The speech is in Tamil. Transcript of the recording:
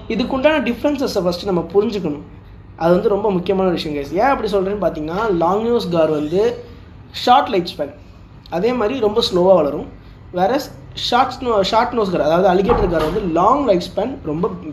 இதுக்குண்டான டிஃப்ரென்சஸை ஃபஸ்ட்டு நம்ம புரிஞ்சுக்கணும். அது வந்து ரொம்ப முக்கியமான விஷயம் கைஸ். ஏன் அப்படி சொல்கிறேன்னு பார்த்தீங்கன்னா, லாங் நோஸ் கார் வந்து ஷார்ட் லைஃப் ஸ்பேன், அதே மாதிரி ரொம்ப ஸ்லோவாக வளரும். வேற ஷார்ட் நோஸ் கார், அதாவது அலிகேட்டர் கார் வந்து லாங் லைஃப் ஸ்பேன், ரொம்ப